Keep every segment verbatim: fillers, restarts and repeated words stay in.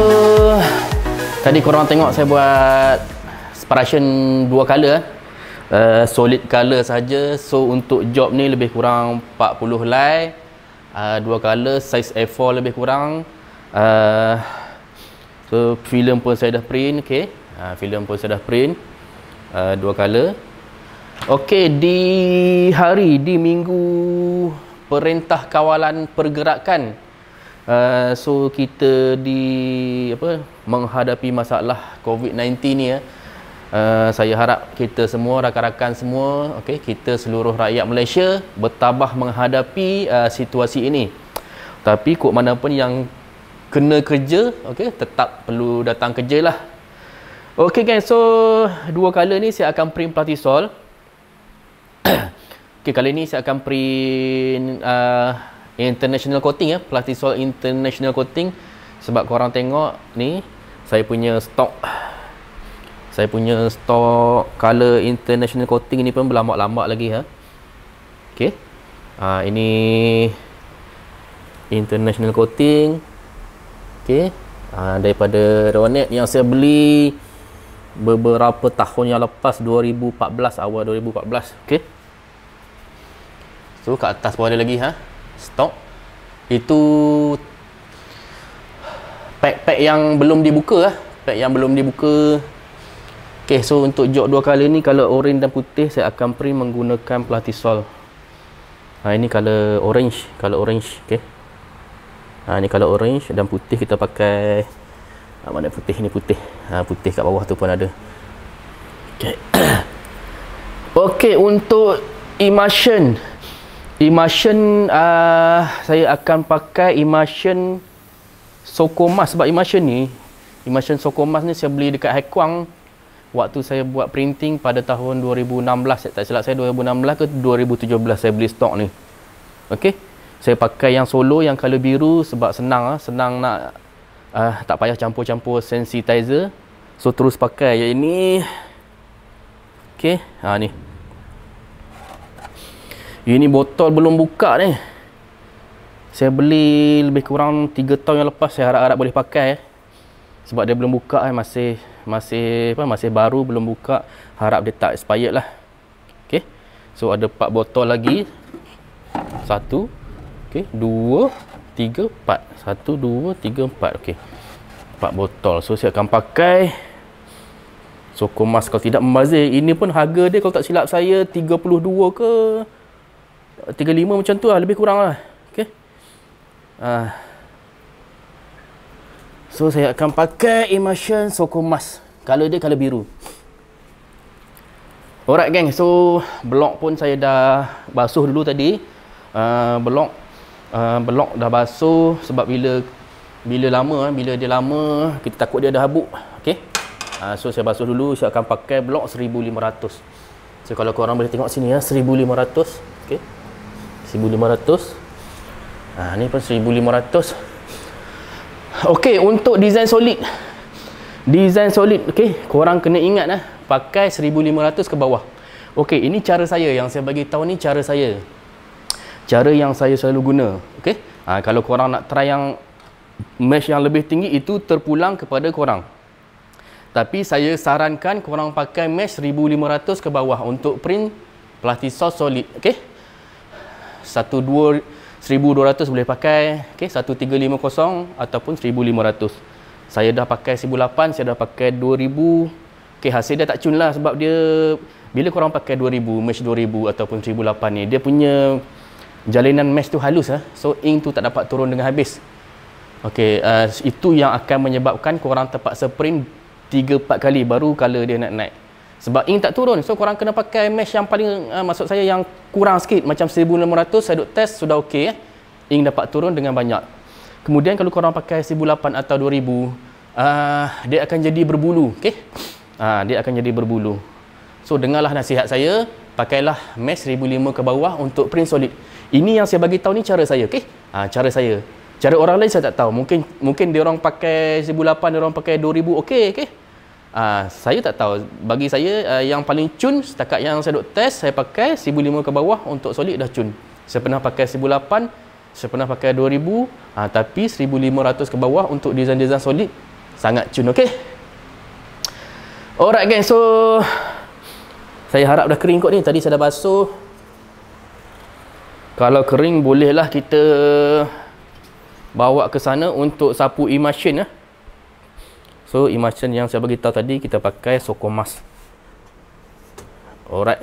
tadi korang tengok saya buat separation dua color, uh, solid color saja. So untuk job ni lebih kurang empat puluh helai, uh, dua color, size A four lebih kurang. Uh, so film pun saya dah print, okey. Uh, film pun saya dah print, uh, dua color. Okey, di hari di minggu Perintah Kawalan Pergerakan, uh, so kita di apa menghadapi masalah COVID sembilan belas ni ya. Uh, saya harap kita semua, rakan-rakan semua, okey, kita seluruh rakyat Malaysia bertabah menghadapi uh, situasi ini. Tapi kok mana pun yang kena kerja, okey, tetap perlu datang kerja lah. Okey guys, so dua color ni saya akan print Platisol. Okey, kali ni saya akan print uh, international coating ya, Platisol international coating. Sebab korang tengok ni, saya punya stok saya punya stok color international coating ni pun berlambak-lambak lagi ha. Okey. Uh, ini international coating. Okey. Uh, daripada Ronet yang saya beli beberapa tahun yang lepas, dua ribu empat belas, awal dua ribu empat belas. Okey. So kat atas pun ada lagi ha, stok. Itu pack-pack yang belum dibuka lah, pack yang belum dibuka. Okey, so untuk jok dua color ni, color orange dan putih, saya akan print menggunakan Platisol. Ha, ini color orange, color orange, okey. Ha, ini color orange dan putih kita pakai, ha, mana putih ni, putih. Ha, putih kat bawah tu pun ada. Okey. Okey, untuk emulsion. Emulsion, uh, saya akan pakai emulsion Sokomas. Sebab emulsion ni, emulsion Sokomas ni saya beli dekat Hekwang waktu saya buat printing pada tahun dua ribu enam belas. Tak silap saya, dua ribu enam belas ke dua ribu tujuh belas saya beli stok ni. Okey, saya pakai yang solo, yang color biru sebab senang, senang nak, uh, tak payah campur-campur sensitizer. So terus pakai yang ini. Okey, ha ni. Ini botol belum buka ni. Saya beli lebih kurang tiga tahun yang lepas. Saya harap-harap boleh pakai. Sebab dia belum buka, masih masih apa masih baru, belum buka. Harap dia tak expired lah. Okey. So ada empat botol lagi. Satu, okey, dua, tiga, empat. Satu, dua, tiga, empat. Okey. Empat botol. So saya akan pakai Sokomas kalau tidak membazir. Ini pun harga dia kalau tak silap saya tiga puluh dua ke tiga puluh lima macam tu lah, lebih kurang lah. Okey. Uh. So saya akan pakai emulsion Sokomas. Color dia color biru. Alright geng, so blok pun saya dah basuh dulu tadi. Uh, blok uh, blok dah basuh sebab bila bila lama, bila dia lama kita takut dia ada habuk. Okey. Uh, so saya basuh dulu. Saya akan pakai blok seribu lima ratus. So kalau korang boleh tengok sini ya, seribu lima ratus. Okey. seribu lima ratus. Ha, ni pun seribu lima ratus. Okey, untuk design solid. Design solid, okey, korang kena ingat lah, pakai seribu lima ratus ke bawah. Okey, ini cara saya, yang saya bagi tahu ni cara saya. Cara yang saya selalu guna, okey. Ha, kalau korang nak try yang mesh yang lebih tinggi, itu terpulang kepada korang. Tapi saya sarankan korang pakai mesh seribu lima ratus ke bawah untuk print Platisol solid, okey. satu dua seribu dua ratus boleh pakai, okey, seribu tiga ratus lima puluh ataupun seribu lima ratus. Saya dah pakai seribu lapan, saya dah pakai dua ribu. Okey, hasil dia tak cun lah sebab dia bila korang pakai dua ribu, mesh dua ribu ataupun seribu lapan ni, dia punya jalinan mesh tu halus ah. So ink tu tak dapat turun dengan habis. Okey, uh, itu yang akan menyebabkan korang terpaksa print tiga empat kali baru color dia nak naik. Sebab ink tak turun. So korang kena pakai mesh yang paling uh, maksud saya yang kurang sikit, macam seribu lima ratus. Saya duk test sudah okey eh. Ink dapat turun dengan banyak. Kemudian kalau korang pakai seribu lapan atau dua ribu, uh, dia akan jadi berbulu, okey. Uh, dia akan jadi berbulu. So dengarlah nasihat saya, pakailah mesh seribu lima ke bawah untuk print solid. Ini yang saya bagi tahu ni cara saya, okey. Uh, cara saya. Cara orang lain saya tak tahu. Mungkin mungkin dia orang pakai seribu lapan, dia orang pakai dua ribu, okey, okey. Uh, saya tak tahu. Bagi saya uh, yang paling cun setakat yang saya duk test, saya pakai seribu lima ke bawah untuk solid dah cun. Saya pernah pakai seribu lapan, saya pernah pakai dua ribu, uh, tapi seribu lima ratus ke bawah untuk design-design solid sangat cun. Okey. Alright gang, so saya harap dah kering kot ni. Tadi saya dah basuh. Kalau kering bolehlah kita bawa ke sana untuk sapu emulsion ya. So emulsion yang saya bagi tahu tadi kita pakai Sokomas. Alright.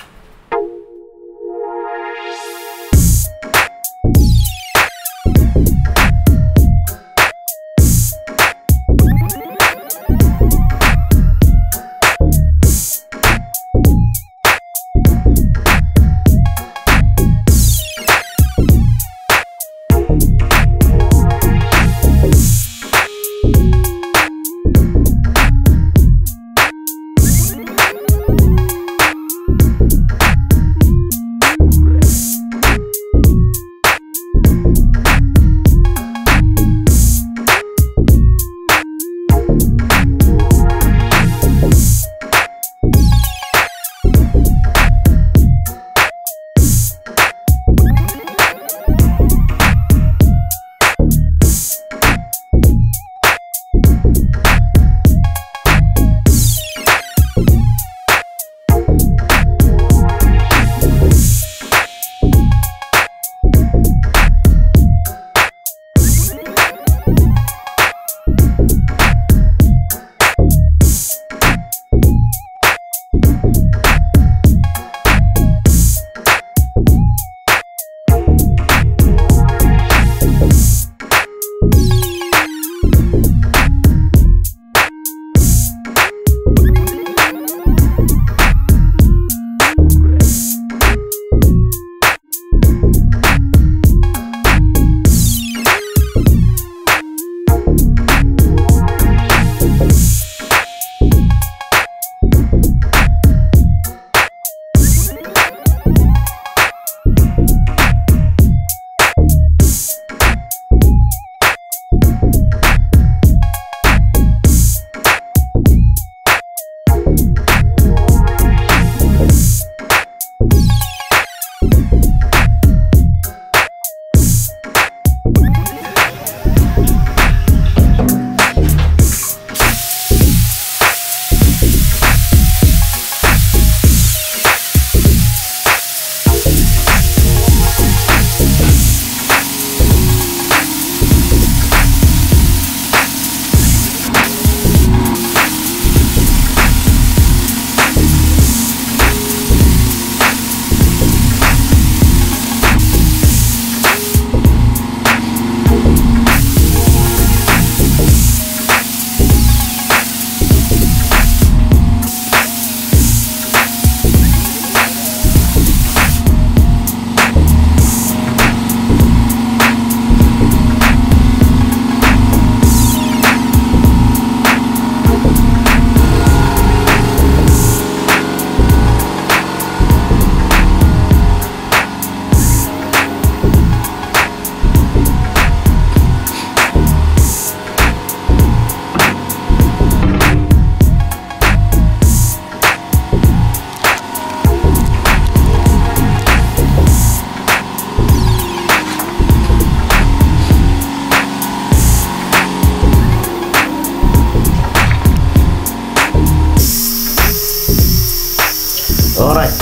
Alright.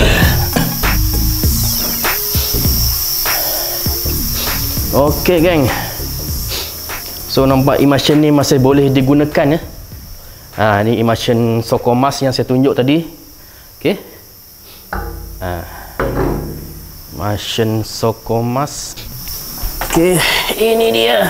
Okey geng. So nampak emulsion ni masih boleh digunakan ya. Ha, ni emulsion Sokomas yang saya tunjuk tadi. Okey. Ha. Emulsion Sokomas. Okey, ini dia.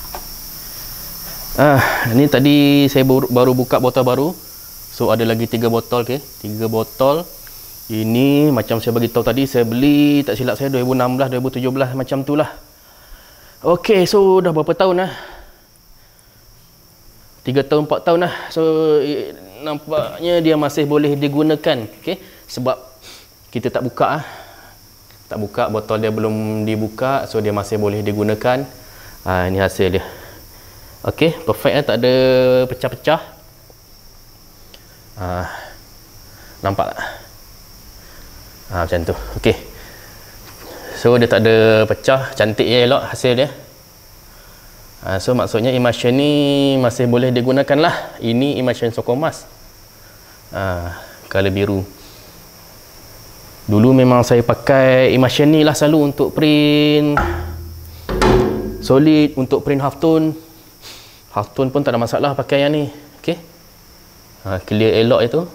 Ah, ni tadi saya baru, baru buka botol baru. So ada lagi tiga botol, okey. tiga botol. Ini macam saya bagi tahu tadi, saya beli tak silap saya dua ribu enam belas dua ribu tujuh belas macam tu lah. Okey, so dah berapa tahun lah? tiga tahun empat tahun lah. So nampaknya dia masih boleh digunakan, okey. Sebab kita tak buka ah. Tak buka, botol dia belum dibuka, so dia masih boleh digunakan. Ha, ini hasil dia. Okey, perfect lah, tak ada pecah-pecah. Ha, nampak tak? Ha, macam tu. Okey. So dia tak ada pecah, cantik je elok hasil dia. Ha, so maksudnya emulsion ni masih boleh digunakan lah. Ini emulsion sokong emas. Ha, color biru. Dulu memang saya pakai emulsion ni lah selalu untuk print solid, untuk print half tone. Half tone pun tak ada masalah pakai yang ni. Okey. Ha, clear elok itu.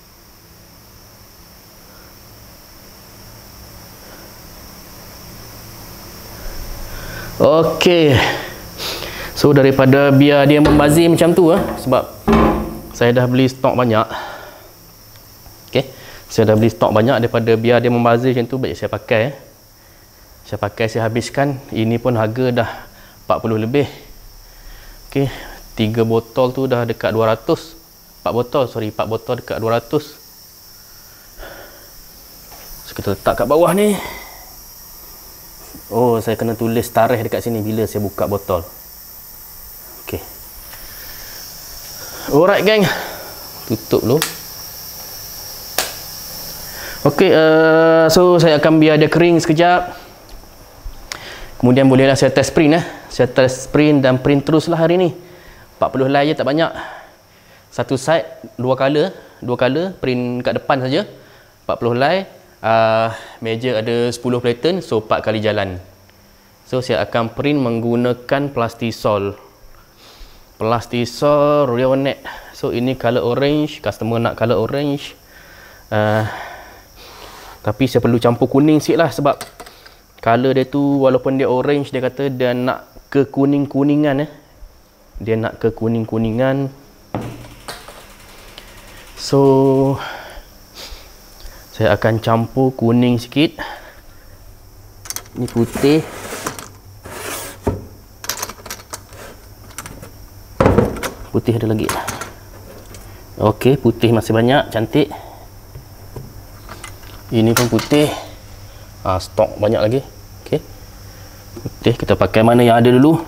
Okey. So daripada biar dia membazir macam tu eh, sebab saya dah beli stok banyak. Okey. Saya dah beli stok banyak, daripada biar dia membazir macam tu, baik saya pakai eh. Saya pakai, saya habiskan. Ini pun harga dah empat puluh lebih. Okey, tiga botol tu dah dekat dua ratus. empat botol, sorry, empat botol dekat dua ratus. So kita letak kat bawah ni. Oh, saya kena tulis tarikh dekat sini bila saya buka botol. Okey. Alright gang. Tutup dulu. Okey, uh, so saya akan biar dia kering sekejap. Kemudian bolehlah saya test print eh. Saya test print dan print teruslah hari ni. empat puluh helai je, tak banyak. Satu side dua color, dua color print kat depan saja. empat puluh helai. Uh, meja ada sepuluh pattern, so empat kali jalan. So saya akan print menggunakan plastisol. Plastisol Rionet. So ini color orange, customer nak color orange. Uh, tapi saya perlu campur kuning sikit lah, sebab color dia tu walaupun dia orange, dia kata dia nak ke kuning-kuningan eh. Dia nak ke kuning-kuningan. So saya akan campur kuning sikit. Ni putih. Putih ada lagi. Okey, putih masih banyak, cantik. Ini pun putih. Ah, stok banyak lagi. Okey. Putih kita pakai mana yang ada dulu.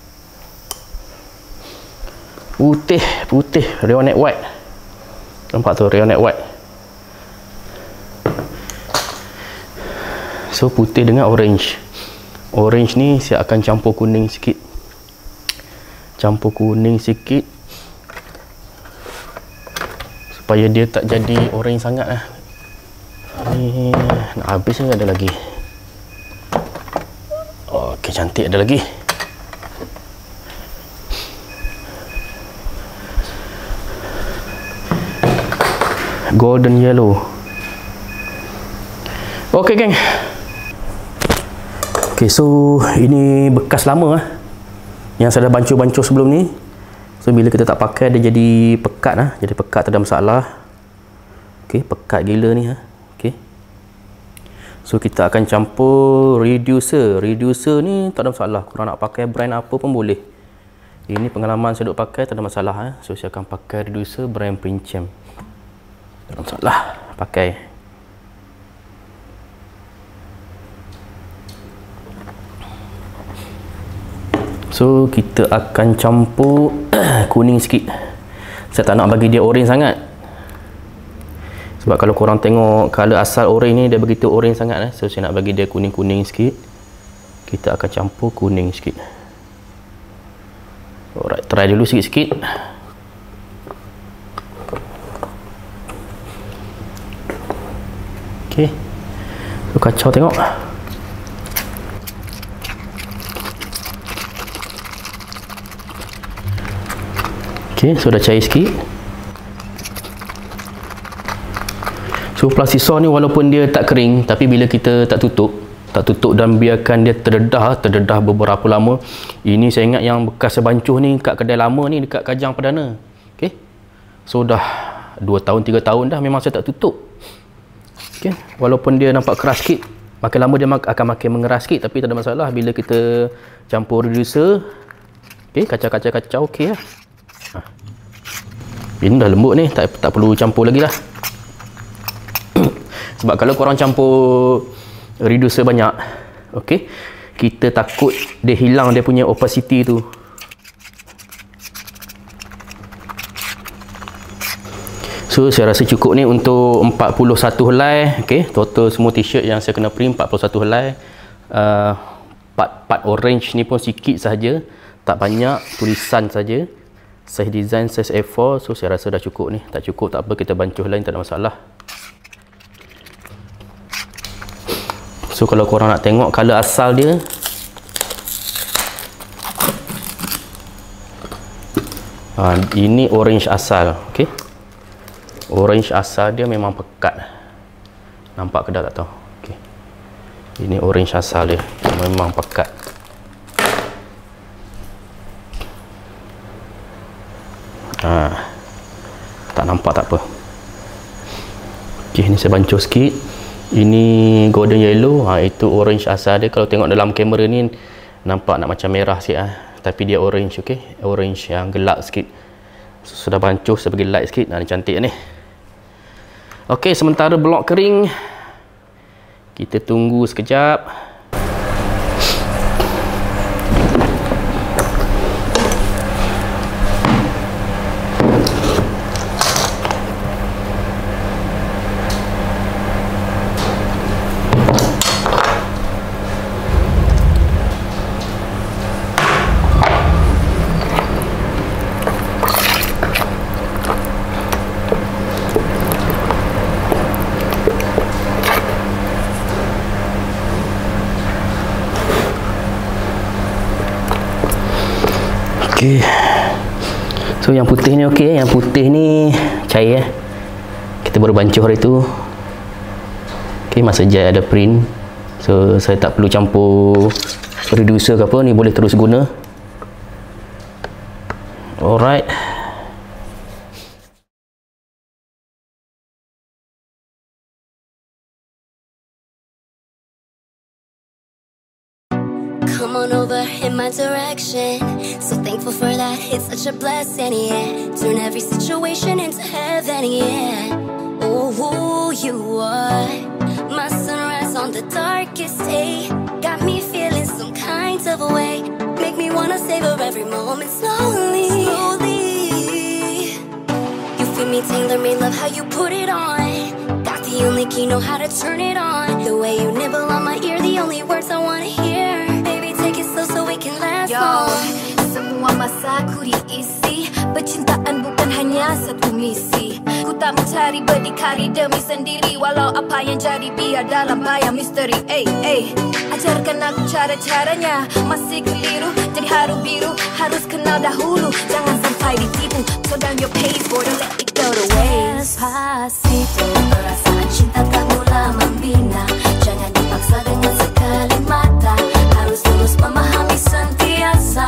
Putih, putih, Rionet white. Nampak tu Rionet white. So putih dengan orange. Orange ni saya akan campur kuning sikit. Campur kuning sikit supaya dia tak jadi orange sangat lah. Ni nak habis ni, ada lagi. Okey, cantik, ada lagi. Golden yellow. Okey geng. Okey, so ini bekas lama eh, yang saya dah bancuh-bancuh sebelum ni. So bila kita tak pakai dia jadi pekat lah. Jadi pekat, tak ada masalah. Okey, pekat gila ni ha. Okey. So kita akan campur reducer. Reducer ni tak ada masalah. Korang nak pakai brand apa pun boleh. Ini pengalaman saya duk pakai, tak ada masalah ha. So saya akan pakai reducer brand Princhem. Tak ada masalah, pakai. So kita akan campur kuning sikit. Saya tak nak bagi dia orange sangat, sebab kalau korang tengok color asal orange ni, dia begitu orange sangat eh. So saya nak bagi dia kuning-kuning sikit. Kita akan campur kuning sikit. Alright, try dulu sikit-sikit. Okay, so kacau tengok. Okay, so dah cair sikit. So plastisol ni walaupun dia tak kering, tapi bila kita tak tutup, tak tutup dan biarkan dia terdedah, terdedah beberapa lama. Ini saya ingat yang bekas saya bancuh ni kat kedai lama ni, dekat Kajang Perdana. Okay, so dah dua tahun, tiga tahun dah memang saya tak tutup. Okay, walaupun dia nampak keras sikit, makin lama dia akan makin mengeras sikit, tapi tak ada masalah bila kita campur reducer. Okay, kacau-kacau-kacau, okay lah. Ha. Ini dah lembut ni, tak, tak perlu campur lagi lah. Sebab kalau korang campur reducer banyak, okay, kita takut dia hilang dia punya opacity tu. So saya rasa cukup ni untuk empat puluh satu helai. Okay, total semua t-shirt yang saya kena print empat puluh satu helai. uh, part, part orange ni pun sikit sahaja, tak banyak, tulisan saja. Size design size A four, so saya rasa dah cukup ni. Tak cukup tak apa, kita bancuh lain, tak ada masalah. So kalau korang nak tengok color asal dia, ha, ini orange asal, okey. Orange asal dia memang pekat. Nampak ke dah tak tahu. Okey. Ini orange asal dia, memang pekat. Ha, tak nampak tak apa. Okey, ni saya bancuh sikit. Ini golden yellow, ha, itu orange asal dia. Kalau tengok dalam kamera ni nampak nak macam merah sikit, ha. Tapi dia orange, okey. Orange yang gelap sikit. So, sudah bancuh, saya bagi light sikit. Nah, ni cantik ni. Okey, sementara blok kering, kita tunggu sekejap. Okey. So yang putih ni okey, yang putih ni cair eh. Kita baru bancuh hari tu. Okey, masa jet ada print. So saya tak perlu campur reducer ke apa, ni boleh terus guna. Alright. Come on over in my direction. So thankful for that, it's such a blessing, yeah. Turn every situation into heaven, yeah. Oh, who you are, my sunrise on the darkest day. Got me feeling some kind of a way. Make me wanna savor every moment slowly, slowly. You feel me, tailor-made, love how you put it on. Got the only key, know how to turn it on. The way you nibble on my ear, the only words I wanna hear. Take it slow so we can last Yo, long. semua masa ku diisi, percintaan bukan hanya satu misi. Ku tak mencari berdikari demi sendiri, walau apa yang jadi biar dalam bayang misteri. Ey, ey, ajarkan aku cara-caranya. Masih keliru, jadi haru biru, harus kenal dahulu. Jangan sampai ditipu, slow down your pace, boy, don't let it go to waste. Despacito, perasaan cinta tak mula membina. Jangan dipaksa dengan sekali mata, harus terus memahami sentiasa.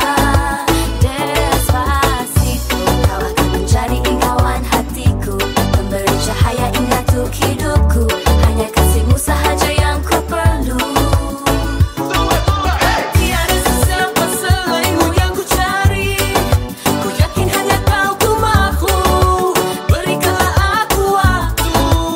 Despacito, kau akan menjadi kawan hatiku, memberi cahaya indah untuk hidupku. Hanya kasihmu sahaja yang ku perlu. Tiada sesiapa selainmu yang ku cari. Ku yakin hanya kau ku mahu. Berikanlah aku waktu.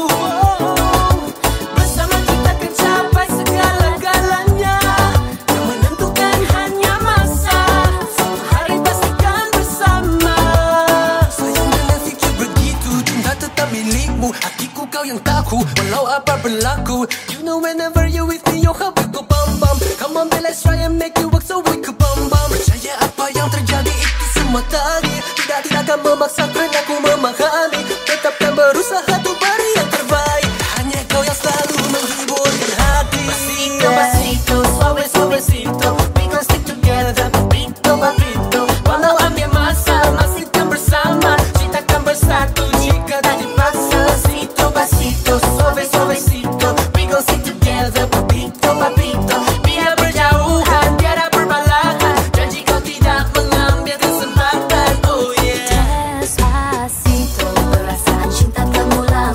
Bersama kita akan capai segala-galanya. Yang menentukan hanya masa. Suatu hari pastikan bersama. Sayang jangan fikir begitu, cinta tetap milikmu. Hatiku kau yang tahu, walau apa berlaku. You know whenever you with me, your heart will go bum bum. Come on, babe, let's try and make it work so we could bum bum. Percaya apa yang terjadi itu semua takdir. Tidak tidak akan memaksa kerana ku memahami. Tetapkan berusaha untuk beri yang terbaik. Hanya kau yang selalu menghiburkan hati. Pasito, pasito, suave, suavecito. We gon' stick together, papito, papito. Walau ambil masa, masih kan bersama. Cinta kan bersatu jika tak dipaksa. Pasito, pasito, suave, suavecito. We gon' stick together, papito, papito. Biar berjauhan, tiada perbalahan. Janji kau tidak mengambil kesempatan, oh yeah. Despacito, perasaan cinta tak mula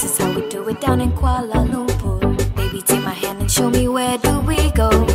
This is how we do it down in Kuala Lumpur. Baby, take my hand and show me where do we go.